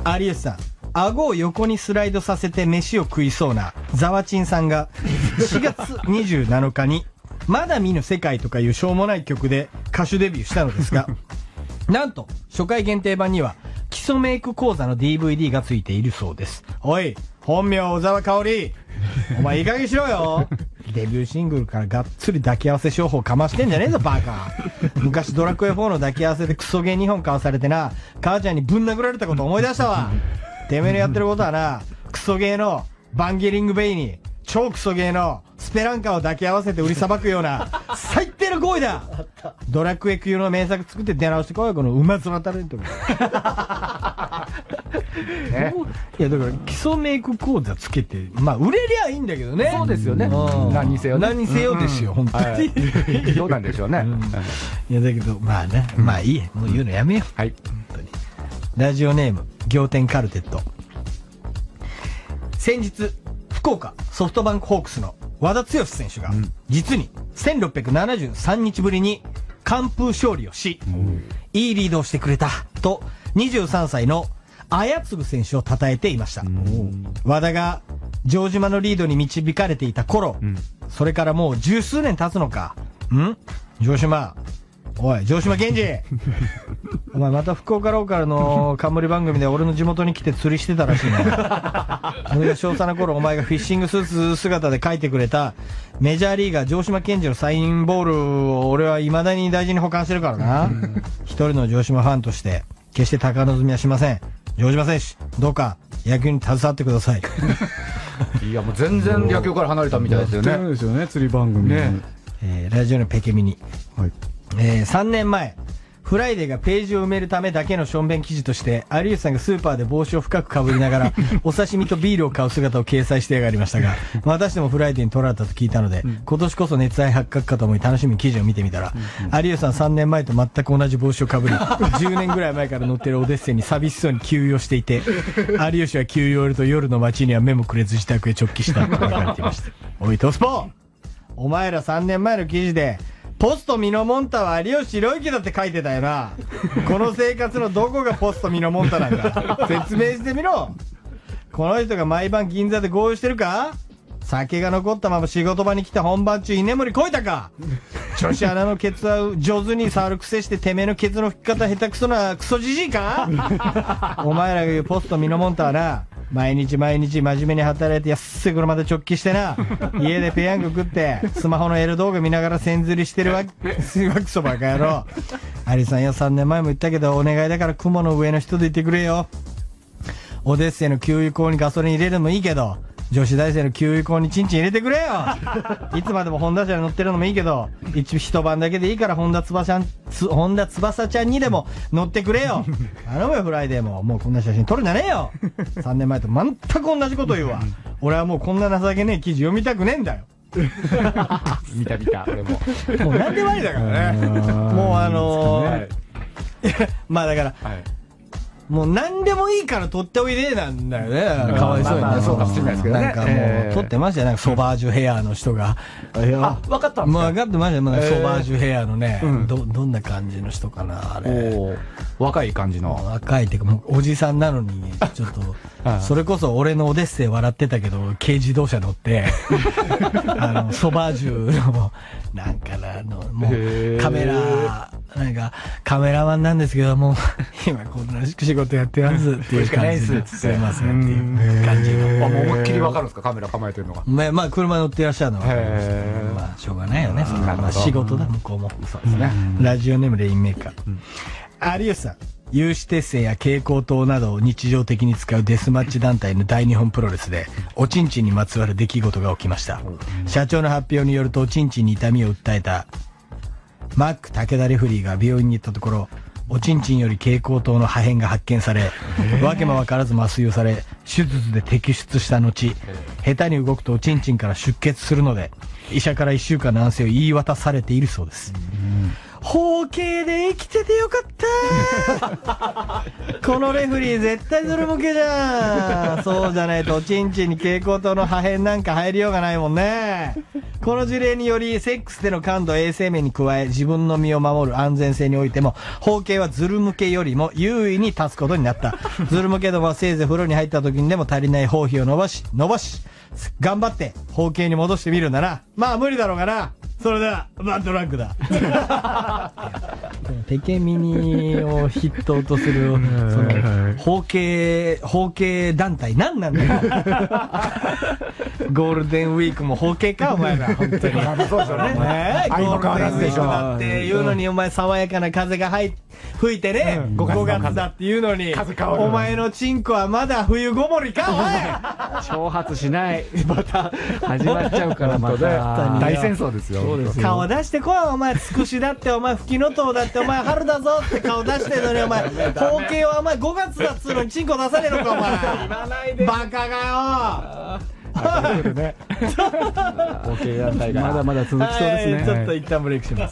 有吉さん、顎を横にスライドさせて飯を食いそうなザワチンさんが4月27日にまだ見ぬ世界とかいうしょうもない曲で歌手デビューしたのですが、なんと初回限定版には基礎メイク講座の DVD がついているそうです。おい、本名小沢香織、お前いい加減にしろよ。デビューシングルからがっつり抱き合わせ商法かましてんじゃねえぞバカ。昔ドラクエ4の抱き合わせでクソゲー2本買わされてな、母ちゃんにぶん殴られたこと思い出したわ。てめえのやってることはな、クソゲーのバンゲリングベイに超クソゲーのスペランカを抱き合わせて売りさばくような最低の行為だ。ドラクエ級の名作作って出直してこい、この馬面タレント。ね、いやだから基礎メイク講座つけて、まあ売れりゃいいんだけどね。 そうですよね。何にせよね。 何にせよですよ、本当に。 どうなんでしょうね。 いやだけどまあね、まあいいや、もう言うのやめよう。 はい。 本当に。ラジオネーム仰天カルテット。先日福岡ソフトバンクホークスの和田毅選手が実に1673日ぶりに完封勝利をし、いいリードをしてくれたと23歳の綾継選手を称えていました。和田が城島のリードに導かれていた頃、それからもう十数年経つのか。城島、おい城島健二お前また福岡ローカルの冠番組で俺の地元に来て釣りしてたらしいね。俺が小3の頃お前がフィッシングスーツ姿で書いてくれたメジャーリーガー城島健二のサインボールを俺は未だに大事に保管してるからな。一人の城島ファンとして決して高望みはしません。城島選手、どうか野球に携わってください。 いやもう全然野球から離れたみたいですよね。 やってるんですよね、釣り番組ね。 ラジオのペケミニ。 はい。 3年前、フライデーがページを埋めるためだけのしょんべん記事として、有吉さんがスーパーで帽子を深くかぶりながら、お刺身とビールを買う姿を掲載してやがりましたが、私でもフライデーに撮られたと聞いたので、今年こそ熱愛発覚かと思い楽しみに記事を見てみたら、有吉さん3年前と全く同じ帽子をかぶり、10年ぐらい前から乗ってるオデッセイに寂しそうに給油をしていて、有吉は給油を終えると夜の街には目もくれず自宅へ直帰したと書かれていました。おいトスポ、お前ら3年前の記事で、ポストミノモンタは有吉弘行だって書いてたよな。この生活のどこがポストミノモンタなんだ。説明してみろ。この人が毎晩銀座で豪遊してるか？酒が残ったまま仕事場に来て本番中居眠りこいたか？女子アナのケツは上手に触る癖しててめえのケツの拭き方下手くそなクソじじいか？お前らが言うポストミノモンタはな、毎日毎日真面目に働いて安い車で直帰してな、家でペヤング食ってスマホの L 動画見ながら線釣りしてるわけそバカ野郎。アリさんよ、3年前も言ったけどお願いだから雲の上の人でいてくれよ。オデッセイの給油口にガソリン入れるのもいいけど、女子大生の給油口にチンチン入れてくれよ。いつまでも本田車に乗ってるのもいいけど、一晩だけでいいから本田翼ちゃんにでも乗ってくれよ。頼むよフライデーも。もうこんな写真撮るんじゃねえよ。3年前と全く同じこと言うわ。俺はもうこんな情けねえ記事読みたくねえんだよ。 見た俺も。 もう何でもありだからね。もうまあだから、もう何でもいいから取っておいでなんだよね。かわいそうにね。 そうかもしれないですけどね。 なんかもう取ってましたよ。なんかソバージュヘアの人が。 あ、分かったんですか？ 分かってましたよ。ソバージュヘアのね、どんな感じの人かな、あれ。 若い感じの。 若いっていうか、もうおじさんなのに、ちょっと、それこそ俺のオデッセイ笑ってたけど、軽自動車乗って、ソバージュの、なんかな、もう、なんか、カメラマンなんですけども、今こんな仕事やってますっていう感じで、すいませんっていう感じの。 もう思いっきりわかるんですか、カメラ構えてるのが。 まあ、車乗ってらっしゃるのは。まあ、しょうがないよね。そんな仕事だ、向こうも。 そうですね。 ラジオネームレインメーカー。有吉さん。有刺鉄線や蛍光灯などを日常的に使うデスマッチ団体の大日本プロレスでおちんちんにまつわる出来事が起きました。社長の発表によるとおちんちんに痛みを訴えたマック武田レフリーが病院に行ったところ、おちんちんより蛍光灯の破片が発見され、わけもわからず麻酔をされ手術で摘出した後、下手に動くとおちんちんから出血するので医者から1週間の安静を言い渡されているそうです。包茎で生きててよかったこのレフリー絶対それ向けじゃん。そうじゃないとおちんちんに蛍光灯の破片なんか入りようがないもんね。 この事例により、セックスでの感度衛生面に加え、自分の身を守る安全性においても、包茎はズル向けよりも優位に立つことになった。ズル向けどもせいぜい風呂に入った時にでも足りない包皮を伸ばし、頑張って包茎に戻してみるんだな。まあ無理だろうがな。それでは、バッドラックだ。ペケミニを筆頭とする、その、包茎団体、何なんだよ。ゴールデンウィークも包茎か、お前ら、本当に。 そうですよね。 ゴールデンウィークだっていうのに、お前、爽やかな風が吹いてね、5月だっていうのに、お前のチンコはまだ冬ごもりか、お前。 挑発しない。また、始まっちゃうから、また。 大戦争ですよ。 顔出してこい、お前、つくしだって、お前、ふきのとうだって、お前、春だぞって顔出してんのに、お前、包茎はお前、5月だっつうのにチンコ出さねえのか、お前。言わないで。バカがよ。 まだまだ続きそうですね。 ちょっと一旦ブレイクします。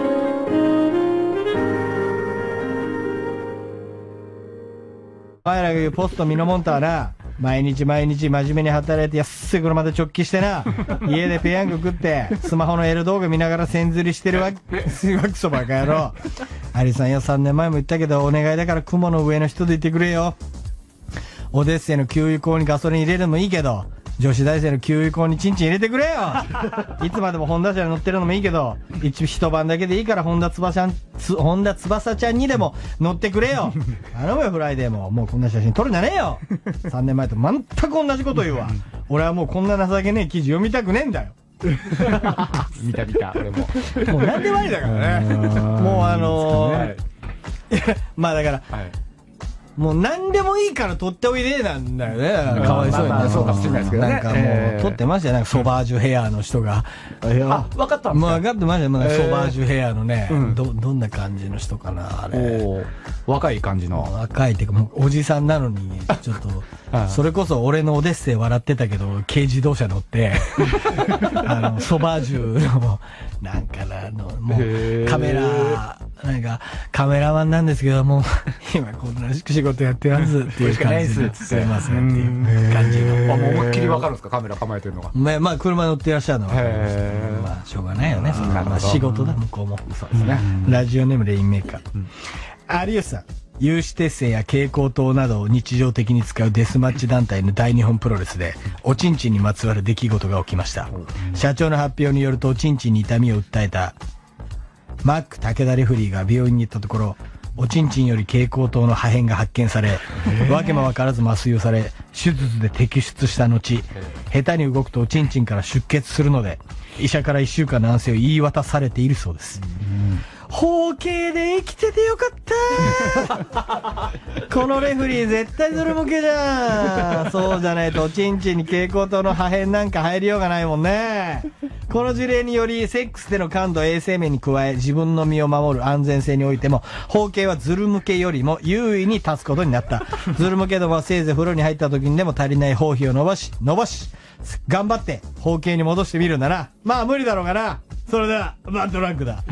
お前らが言うポストミノモンタはな、毎日真面目に働いて安い車で直帰してな、家でペヤング食って、スマホの L 動画見ながら線釣りしてるわけそバカ野郎。アリさんよ、3年前も言ったけど、お願いだから雲の上の人でいてくれよ。オデッセイの給油口にガソリン入れるのもいいけど、女子大生の給油口にチンチン入れてくれよ。いつまでも本田車に乗ってるのもいいけど、一晩だけでいいから本田翼ちゃんにでも乗ってくれよ。頼むよ、フライデーも。もうこんな写真撮るんじゃねえよ。3年前と全く同じこと言うわ。俺はもうこんな情けねえ記事読みたくねえんだよ。 見た、俺も。 もうなんでもありだからね。もうまあだから、もう何でもいいから取っておいでなんだよね。かわいそうにね。 そうかもしれないですけどね。 なんかもう、取ってましたよ。なんかソバージュヘアの人が。 あ、分かったんですか？ もう分かってましたよ。ソバージュヘアのね、どんな感じの人かな、あれ。 若い感じの。 若いっていうか、もうおじさんなのに、ちょっと、それこそ俺のオデッセイ笑ってたけど、軽自動車乗って、ソバージュの、なんかな、もう、カメラマンなんですけども、今こんな仕事やってますっていう感じで、すいませんっていう感じの。 もう思いっきりわかるんですか、カメラ構えてるのが。 まあ、車乗ってらっしゃるのは。まあ、しょうがないよね。まあ、仕事だ、向こうも。 そうですね。 ラジオネームレインメーカー。有吉さん。有刺鉄線や蛍光灯などを日常的に使うデスマッチ団体の大日本プロレスで、おちんちんにまつわる出来事が起きました。社長の発表によると、おちんちんに痛みを訴えた、マック武田レフリーが病院に行ったところ、おちんちんより蛍光灯の破片が発見され、わけもわからず麻酔をされ、手術で摘出した後、下手に動くとおちんちんから出血するので、医者から1週間の安静を言い渡されているそうです。包茎で生きててよかったこのレフリー絶対ズル向けじゃん。そうじゃないとおちんちんに蛍光灯の破片なんか入りようがないもんね。この事例により、セックスでの感度衛生面に加え、自分の身を守る安全性においても、包茎はズル向けよりも優位に立つことになった。ズル向けどもせいぜい風呂に入った時にでも足りない包皮を伸ばし、頑張って包茎に戻してみるんだな。まあ無理だろうがな。それでは、バッドラックだ。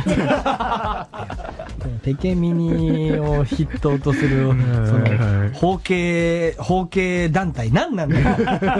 ペケミニを筆頭とする、その、包茎団体、何なんだよ。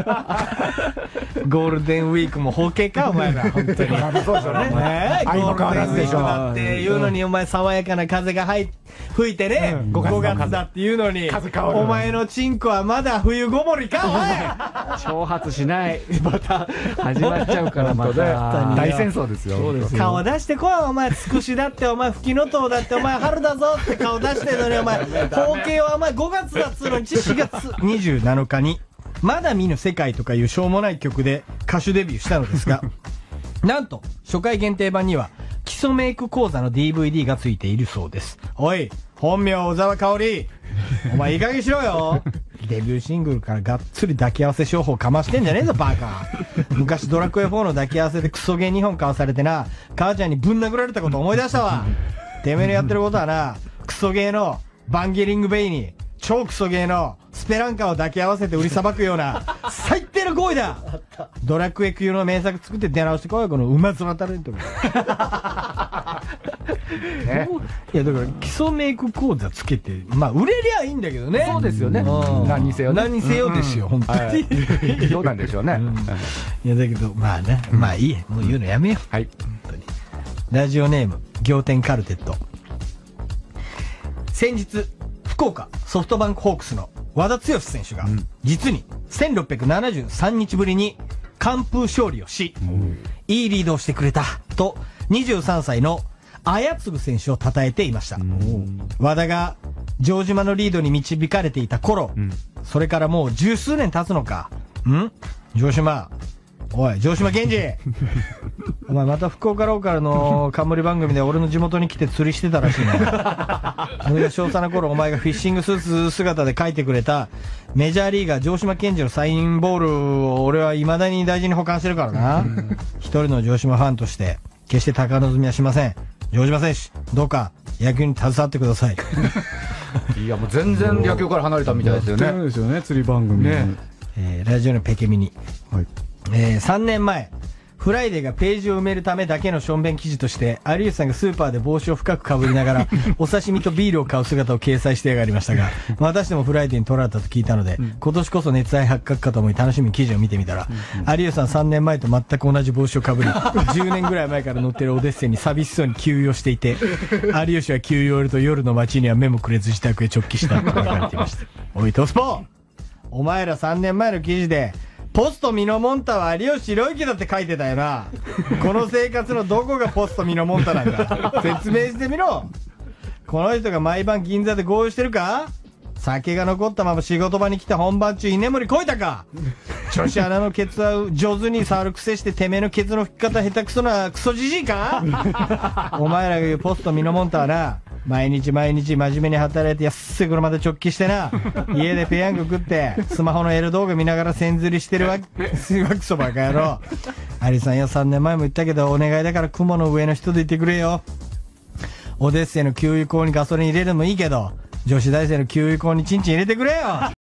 ゴールデンウィークも包茎か、お前ら、本当に。そうですよね。ゴールデンウィークだっていうのに、お前、爽やかな風が吹いてね、5月だっていうのに、お前のチンコはまだ冬ごもりか、お前。 挑発しない。また、始まっちゃうから、また。 大戦争ですよ。 顔出してこい、お前、つくしだって、お前、ふきのとうだって、お前、春だぞって顔出してんのに、お前、包茎はお前、5月だっつうのに、4月27日に、まだ見ぬ世界とかいうしょうもない曲で歌手デビューしたのですが、なんと、初回限定版には、基礎メイク講座の DVD がついているそうです。おい、本名小沢香織、お前いい加減しろよ。デビューシングルからがっつり抱き合わせ商法かましてんじゃねえぞ、バカ。昔ドラクエ4の抱き合わせでクソゲー2本買わされてな、母ちゃんにぶん殴られたこと思い出したわ。てめえのやってることはな、クソゲーのバンゲリングベイに、超クソゲーのスペランカを抱き合わせて売りさばくような、最低の行為だ。ドラクエ級の名作作って出直してこいよ、この馬面タレント。 ね、 いやだから基礎メイク講座つけてまあ売れりゃいいんだけどね。 そうですよね。 何にせよね。 何にせよですよ、本当に。 どうなんでしょうね。 いやだけどまあね、まあいいや、もう言うのやめよう。 はい。 本当に。ラジオネーム仰天カルテット。先日福岡ソフトバンクホークスの和田毅選手が、実に1673日ぶりに完封勝利をし、いいリードをしてくれたと23歳の綾継選手を称えていました。和田が城島のリードに導かれていた頃、それからもう十数年経つのか。城島、おい城島健二お前また福岡ローカルの冠番組で俺の地元に来て釣りしてたらしいね。俺が少佐の頃お前がフィッシングスーツ姿で書いてくれたメジャーリーガー城島健二のサインボールを俺は未だに大事に保管してるからな。一人の城島ファンとして決して高望みはしません。城島選手どうか野球に携わってください。 いやもう全然野球から離れたみたいですよね。 そうですよね、釣り番組ね。 ラジオのペケミニ、 はい。 3年前フライデーがページを埋めるためだけのしょんべん記事として有吉さんがスーパーで帽子を深くかぶりながらお刺身とビールを買う姿を掲載してやがりましたが、またしてもフライデーに取られたと聞いたので、今年こそ熱愛発覚かと思い楽しみに記事を見てみたら、有吉さん3年前と全く同じ帽子をかぶり10年ぐらい前から乗ってるオデッセイに寂しそうに給油をしていて、有吉は給油を終えると夜の街には目もくれず自宅へ直帰したと書かれていました。おいトスポお前ら3年前の記事でポストミノモンタは有吉弘行だって書いてたよな。この生活のどこがポストミノモンタなんだ。説明してみろ。この人が毎晩銀座で豪遊してるか？酒が残ったまま仕事場に来て本番中居眠りこいたか？女子アナのケツは上手に触る癖しててめえのケツの拭き方下手くそなクソじじいか？お前らが言うポストミノモンタはな、毎日真面目に働いて安い車で直帰してな、家でペヤング食ってスマホの L 動画見ながら線釣りしてるわけそばか野郎。アリさんよ、3年前も言ったけどお願いだから雲の上の人でいてくれよ。オデッセイの給油口にガソリン入れるのもいいけど女子大生の給油口にチンチン入れてくれよ。